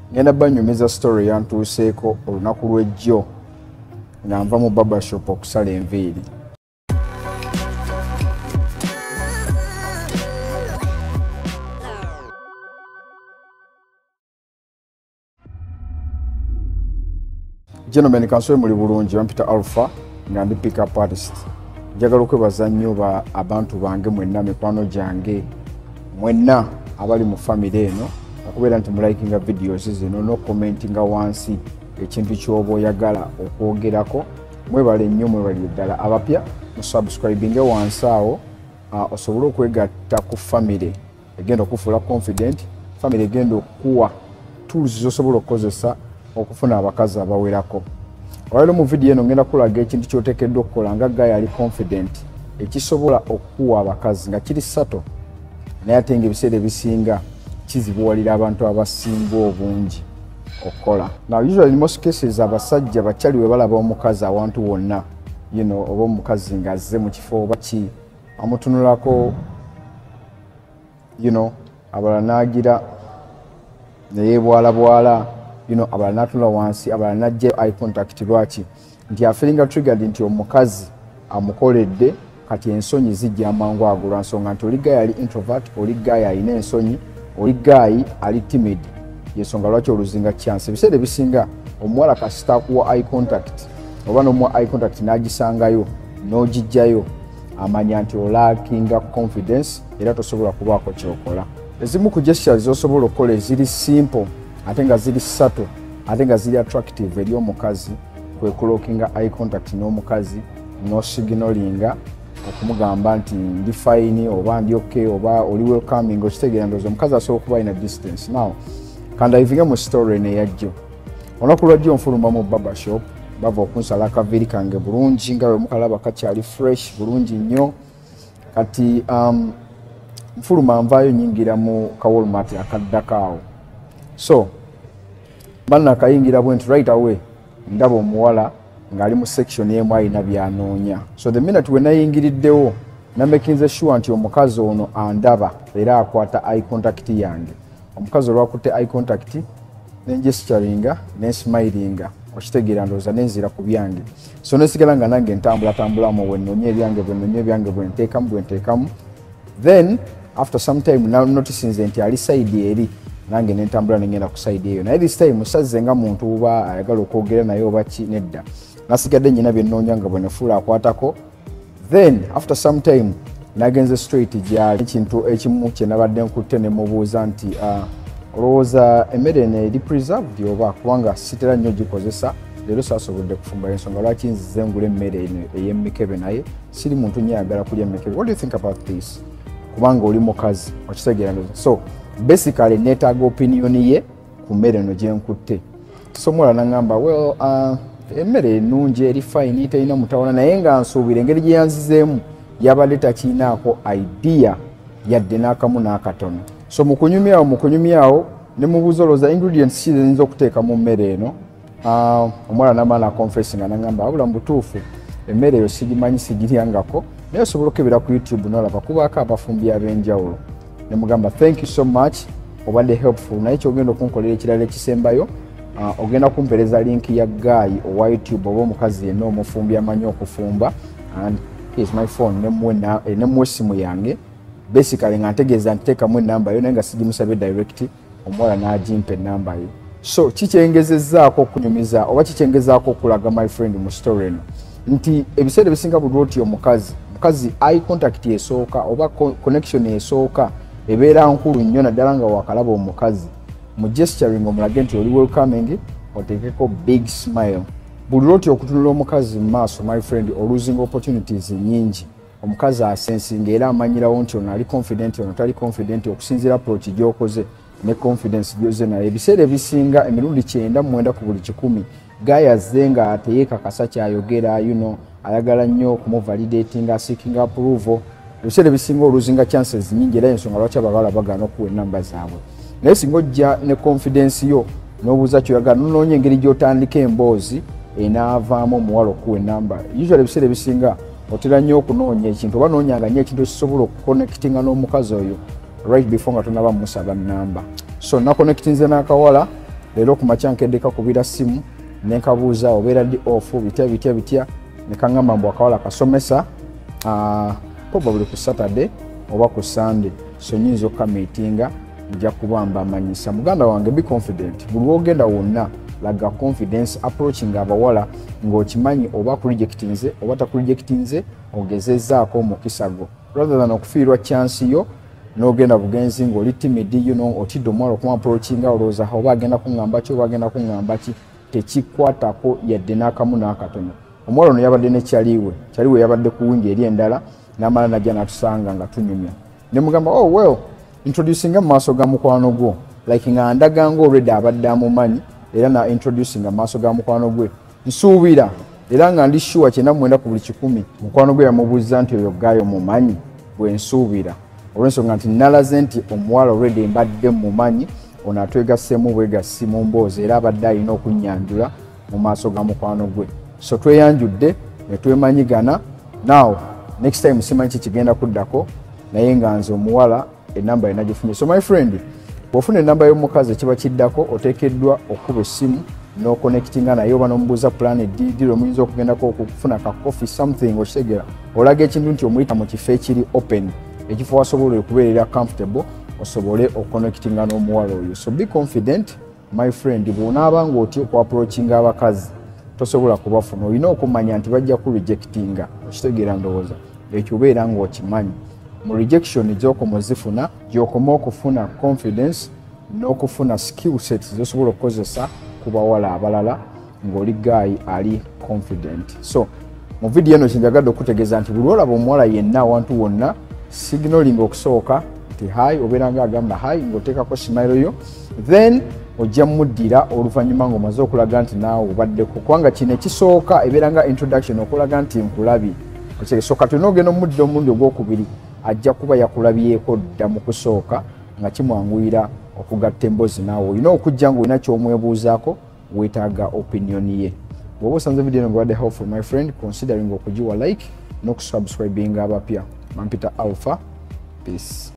ngenda banyumiza story yantuuseeko olunaku lw'ejjo nga nva mu barbershop okusala enviiri. Gentlemen, kansole muli bulungi, bampita Alpha nga ndi pick up artist. Njagala okwebaza nnyo abantu bange mwenna, mikwano gyange mwenna abali mu family eno okubeera nti mulayikinga videos zino n'okomentinga wansi ekintu ky'oba oyagala okwogerako. Mwebale nnyo, mwebale ddala. Abapya musubscribinge wansi awo osobole okwegatta ku family egenda okufuula confident, family egenda okuwa tools z'osobola okukozesa okufuna abakazi abawerako. Olwaleero mu video eno ngenda kulaga ekintu ky'oteekeddwa okukola nga gayi ali confident ekisobola okuwa abakazi nga kiri sato naye ate ng'ebiseera ebisinga kizibuwalira abantu abasinga obungi okukola. Now usually in most cases abasajja bakyali we balaba omukazi awantu wonna, oba omukazi ng'azze mu kifo oba ki amutunulako, abalala n'agira neyeebwalabwala, abalala n'atunula wansi, abalala n'ajja eye contact. Lwaki? Nti afeelinga triggered nti omukazi amukoledde, kati ensonyi zijja amangu ago lwa nsonga nti oli gayi ali introvert, oli gayi alina ensonyi, oli gayi ali timid. Yensonga lwaki oluzinga chance. Ebiseera ebisinga omuwala kasita akuwa eye contact oba n'omuwa eye contact n'agisangayo n'ogijjayo, amanya nti olackinga confidence era tosobola kubaako kyokola. Ezimu ku gestures z'osobola okukola eziri simple ate nga ziri sato ate nga ziri attractive eri omukazi kwe kulookinga eye contact n'omukazi n'osignalinga okumugamba nti ndi fine oba ndi okay oba oli welcoming, okitegeera ndowooza omukazi asobola okuba ina distance. Now kandayivinge mu story neyajjo. Olunaku lwajjo nfuluma mu barbershop, bava okunsala akaviiri kange bulungi nga bwe mukalaba kakyali fresh bulungi nnyo. Kati nfuluma nvaayo nyingira mu ka Walmart akaddakaawo. So banna kayingira bwenti right away ndaba omuwala ng'ali mu section y'emu alina byanoonya. So the minute we nayingiriddewo namekinze sure nti omukazi ono andaba era akwata eye contact yange. Omukazi olwakutte eye contact nengesturinga nensmilinga, okitegeera ndowooza nenzira ku byange. So nesigala nga nange ntambula bwe nnoonya ebyange bwe nteekamu. Then after some time noticinze nti ali side eri, nange nentambula nengenda ku side eyo. Naye this time sazze nga muntu oba ayagala okwogera naye oba ki, nedda. Nasigadde nnyina bye nnoonya nga bwe nefuula akwatako. Then after some time nagenze straight gyali. Ekintu ekimu kye nabadde nkutte ne mubuuza nti olowooza emmere eno eri preserved oba, kubanga sitera nnyo gikozesa leero saasobodde kufumba ensonga lwaki nzize ngula emmere eno ey'emmikebe naye siri muntu nnyo ayagala kulya emmikebe. What do you think about this? Kubanga oli mukazi, okitegeera ndowooza. So basically neetaaga opinion ye ku mmere eno gye nkutte. So omuwala n'aŋŋamba well emmere ennungi eri fine terina mutawana, naye nga nsuubira engeri gye yanzizeemu yabadde takiinaako idea yadde n'akamu n'akatono. So mu kunyumyawo ne mubuuza olowooza ingredients ki ziyinza okuteeka mu mmere eno. Omuwala n'amaana confessing n'aŋŋamba wabula mu butuufu emmere eyo sigimanyi sigiryangako, naye osobola okebera ku YouTube n'olaba kubaako abafumbi ab'enjawulo. Ne mugamba thank you so much, obadde helpful, naye kyogenda okunkolera ekirala ekisembayo ogenda kumpereza link ya gayi owa YouTube oba omukazi yenna omufumbi amanyi okufumba, and here's my phone, nemuwa essimu yange basically nga ntegeeza ntiteekamu ennamba yo naye nga sigimusabye direct, omuwala n'agimpa ennamba ye. So kikyengezezzaako okunyumiza oba kikyengezaako okulaga my friend mu story eno nti ebiseera ebisinga buli lwoti omukazi eye contact esooka oba connection esooka ebeera nkulu nnyo naddala nga wakalaba omukazi mu gesturing omulage nti oli welcoming, oteekeko big smile. Buli lwoti okutunula omukazi mu maaso my friend losing opportunities nyingi. Omukazi asensinga era amanyirawo nti ono ali confident ono tali confident okusinziira approach gy'okoze ne confidence gy'oze naye. Ebiseera ebisinga emirundi 9 ku buli 100 gayi azze nga teyeekakasa kyayogera, ayagala nnyo okumuvalidatinga, seeking approval. Ebiseera ebisinga oluzinga chances nyingi era ensonga lwaki abagala bagaana okuwa ennamba zaabwe. Naye singa ojja ne confidence yo n'obuuza kyoyagala nonoonya engeri gy'otandika emboozi enaavaamu omuwala okuwa ennamba. Usually ebiseera ebisinga otera nnyo okunoonya ekintu oba noonyanga nnyo ekintu ekisobola okuconnectinga n'omukazi oyo right before nga tonaba musaba nnamba. So nakonnectinze n'akawala leero ku makya nkeddeka kubira simu nenkabuuza obeera ddi off bitya nekangamba mbu akawala kasomesa probably ku Saturday oba ku Sunday so nyinza okukamiitinga nja kubamba amanyisa muganda wange be confident buli wogenda wonna laga confidence approaching abawala ng'okimanyi oba kurejectinze oba takurejectinze ogezezzaako omukisago rather than okufiirwa chance yo n'ogenda bugenzi ng'oli timid otidde omuwala okumuapproachinga olowooza oba agenda kuŋŋamba ki oba agenda kuŋŋamba ki tekikwatako yadde n'akamu n'akatono omuwala ono yabadde ne kyaliwe yabadde ku wingi eri endala n'amala najja n'atusanga nga tunyumya ne mugamba oh well introducinga mu maaso ga mukwano gwo like nga ndaga nga already abadde amumanyi era na introducing mu maaso ga mukwano gwe nsuubira era nga ndi sure 99 ku buli 100 mukwano gwe yamubuuza nti oyo gaayo mumanyi bwe nsuubira olw'ensonga nti nalaze nti omuwala already mbadde mumanyi ono atwegassemu bwegassi mu mboozi era abadde alina okunyanjula mu maaso ga mukwano gwe so tweyanjudde ne twemanyigana now next time simanyi kigenda kuddako naye nga nze omuwala enamba ena gifunye so my friend bw'ofuna enamba y'omukazi kiba kiddako oteekeddwa okuba essimu n'oconnectinga naye oba n'omubuuza plan ddi omuyinza okugendako okufuna ka coffee something okitegera olaga ekintu nti omuyita mu kifo ekiri open ekifo wasobola okubeerera comfortable osobole oconnectinga n'omuwala oyo so be confident my friend bw'onaaba ng'otya okuapproachinga abakazi tosobola kubafuna olina okumanya nti bajja ku rejectinga okitegeera ndowooza ekyo obeera ng'okimanyi mu rejection gy'okoma ozifuna gy'okoma okufuna confidence n'okufuna skill sets zosobola okukozesa ku bawala abalala ng'oli guy ali confident so mu video eno kyenjagadde okutegeeza nti buli olaba omuwala yenna awantu wonna signaling okusooka nti hi obeera nga agamba hi ng'oteekako smile yo then ojja muddira oluvannyuma ng'omaze okulaga nti naawe obaddeko kubanga kino ekisooka ebeera nga introduction okulaga nti nkulabye so kati onoogenda omuddira omulundi ogwokubiri ajja kuba yakulabyeko dda mu kusooka nga kimwanguyira okugatta emboozi naawe olina okujja ng'olina ky'omwebuuzaako weetaaga opinion ye bw'oba osanze video eno ng'obadde helpful my friend considering okugiwa like n'okusubscribinga abapya Mampita Alpha peace.